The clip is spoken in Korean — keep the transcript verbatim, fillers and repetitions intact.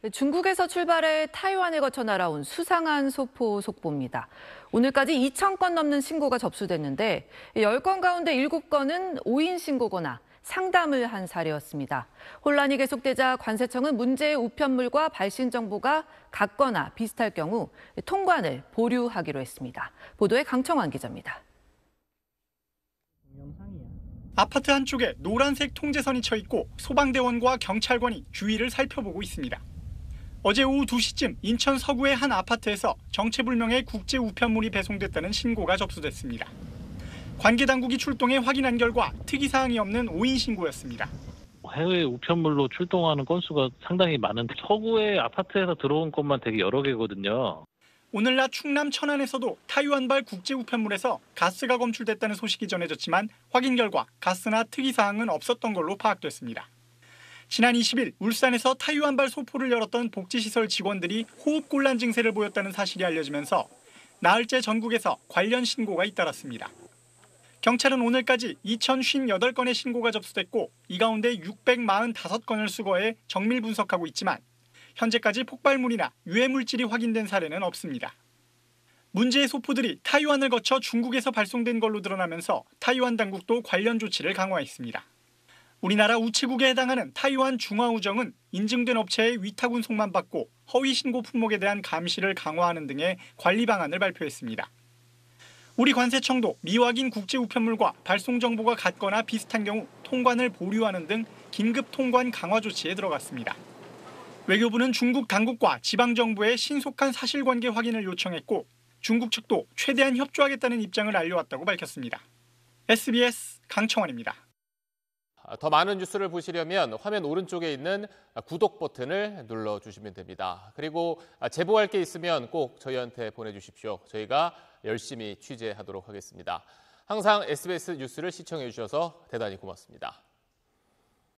중국에서 출발해 타이완을 거쳐 날아온 수상한 소포 속보입니다. 오늘까지 이천 건 넘는 신고가 접수됐는데 십 건 가운데 일곱 건은 오인 신고거나 상담을 한 사례였습니다. 혼란이 계속되자 관세청은 문제의 우편물과 발신 정보가 같거나 비슷할 경우 통관을 보류하기로 했습니다. 보도에 강청환 기자입니다. 아파트 한쪽에 노란색 통제선이 쳐 있고 소방대원과 경찰관이 주위를 살펴보고 있습니다. 어제 오후 두 시쯤 인천 서구의 한 아파트에서 정체불명의 국제 우편물이 배송됐다는 신고가 접수됐습니다. 관계 당국이 출동해 확인한 결과 특이사항이 없는 오인 신고였습니다. 해외 우편물로 출동하는 건수가 상당히 많은데 서구의 아파트에서 들어온 것만 되게 여러 개거든요. 오늘 낮 충남 천안에서도 타이완발 국제 우편물에서 가스가 검출됐다는 소식이 전해졌지만 확인 결과 가스나 특이사항은 없었던 걸로 파악됐습니다. 지난 이십 일 울산에서 타이완발 소포를 열었던 복지시설 직원들이 호흡곤란 증세를 보였다는 사실이 알려지면서 나흘째 전국에서 관련 신고가 잇따랐습니다. 경찰은 오늘까지 이천오십팔 건의 신고가 접수됐고 이 가운데 육백사십오 건을 수거해 정밀 분석하고 있지만 현재까지 폭발물이나 유해물질이 확인된 사례는 없습니다. 문제의 소포들이 타이완을 거쳐 중국에서 발송된 걸로 드러나면서 타이완 당국도 관련 조치를 강화했습니다. 우리나라 우체국에 해당하는 타이완 중화우정은 인증된 업체의 위탁 운송만 받고 허위 신고 품목에 대한 감시를 강화하는 등의 관리 방안을 발표했습니다. 우리 관세청도 미확인 국제 우편물과 발송 정보가 같거나 비슷한 경우 통관을 보류하는 등 긴급 통관 강화 조치에 들어갔습니다. 외교부는 중국 당국과 지방정부의 신속한 사실관계 확인을 요청했고 중국 측도 최대한 협조하겠다는 입장을 알려왔다고 밝혔습니다. 에스비에스 강청환입니다. 더 많은 뉴스를 보시려면 화면 오른쪽에 있는 구독 버튼을 눌러주시면 됩니다. 그리고 제보할 게 있으면 꼭 저희한테 보내주십시오. 저희가 열심히 취재하도록 하겠습니다. 항상 에스비에스 뉴스를 시청해 주셔서 대단히 고맙습니다.